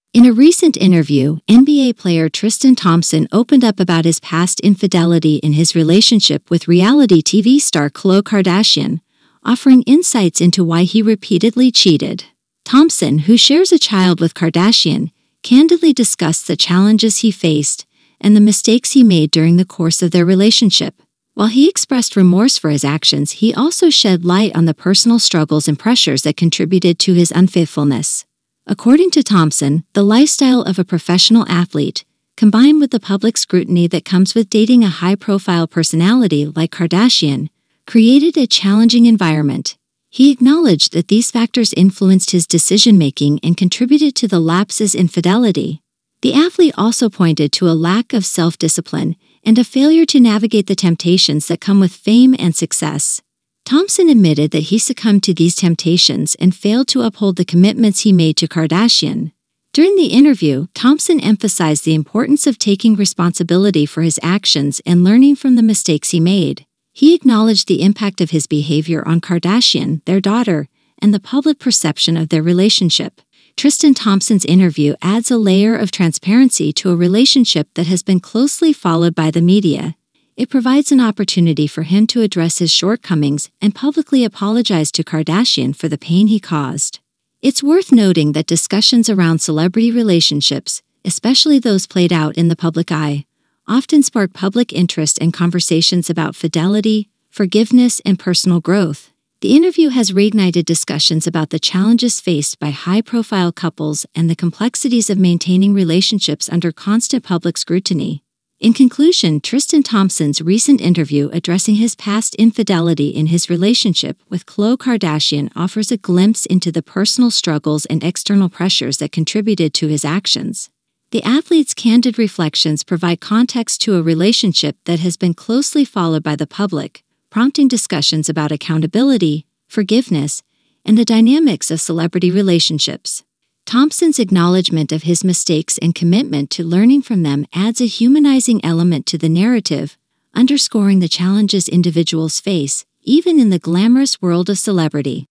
In a recent interview, NBA player Tristan Thompson opened up about his past infidelity in his relationship with reality TV star Khloé Kardashian, offering insights into why he repeatedly cheated. Thompson, who shares a child with Kardashian, candidly discussed the challenges he faced and the mistakes he made during the course of their relationship. While he expressed remorse for his actions, he also shed light on the personal struggles and pressures that contributed to his unfaithfulness. According to Thompson, the lifestyle of a professional athlete, combined with the public scrutiny that comes with dating a high-profile personality like Kardashian, created a challenging environment. He acknowledged that these factors influenced his decision-making and contributed to the lapse's infidelity. The athlete also pointed to a lack of self-discipline and a failure to navigate the temptations that come with fame and success. Thompson admitted that he succumbed to these temptations and failed to uphold the commitments he made to Kardashian. During the interview, Thompson emphasized the importance of taking responsibility for his actions and learning from the mistakes he made. He acknowledged the impact of his behavior on Kardashian, their daughter, and the public perception of their relationship. Tristan Thompson's interview adds a layer of transparency to a relationship that has been closely followed by the media. It provides an opportunity for him to address his shortcomings and publicly apologize to Kardashian for the pain he caused. It's worth noting that discussions around celebrity relationships, especially those played out in the public eye, often spark public interest and conversations about fidelity, forgiveness, and personal growth. The interview has reignited discussions about the challenges faced by high-profile couples and the complexities of maintaining relationships under constant public scrutiny. In conclusion, Tristan Thompson's recent interview addressing his past infidelity in his relationship with Khloé Kardashian offers a glimpse into the personal struggles and external pressures that contributed to his actions. The athlete's candid reflections provide context to a relationship that has been closely followed by the public, prompting discussions about accountability, forgiveness, and the dynamics of celebrity relationships. Thompson's acknowledgement of his mistakes and commitment to learning from them adds a humanizing element to the narrative, underscoring the challenges individuals face, even in the glamorous world of celebrity.